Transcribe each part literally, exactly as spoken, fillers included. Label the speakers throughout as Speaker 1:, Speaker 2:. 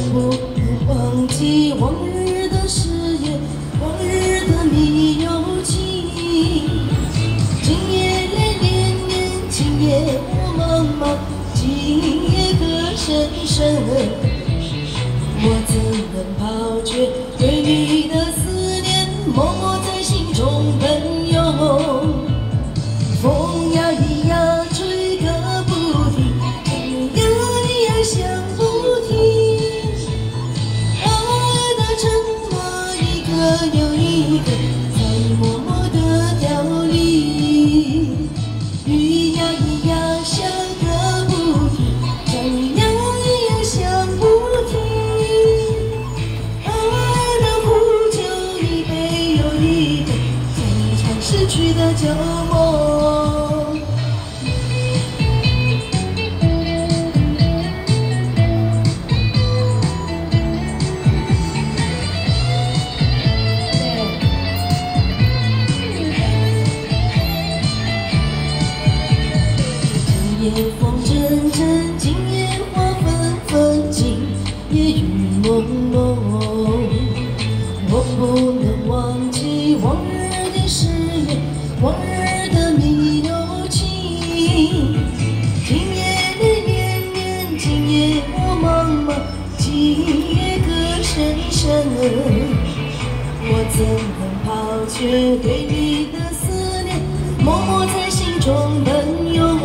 Speaker 1: 不能忘记往日的誓言，往日的密友情。今夜泪涟涟，今夜雾茫茫，今夜歌声声。我怎能抛却对你的思念，默默在心中奔涌。风呀咿呀吹个不停，雨呀咿呀响不停。爱的承诺一个又一个，在默默地凋零。雨呀咿呀下个不停，小雨呀咿呀响不停。爱的苦酒一杯又一杯，在一场逝去的旧梦。今夜风阵阵，今夜花纷纷，今夜雨蒙蒙。我不能忘记往日的誓言，往日的密友情。今夜泪涟涟，今夜雾茫茫，今夜歌声声。我怎能抛却对你的思念，默默在心中奔涌。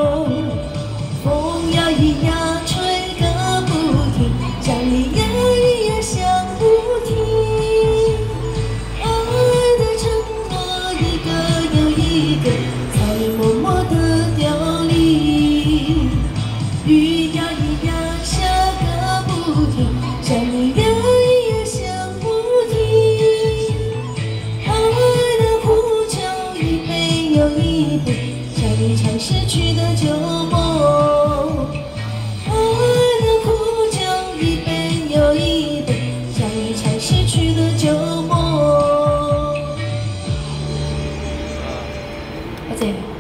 Speaker 1: 风呀咿呀吹个不停，小雨呀咿呀响不停。爱的承诺一个又一个，在默默地凋零。雨呀咿呀下个不停，小雨呀咿呀响不停。爱的苦酒一杯又一杯，像一场逝去的旧梦。对。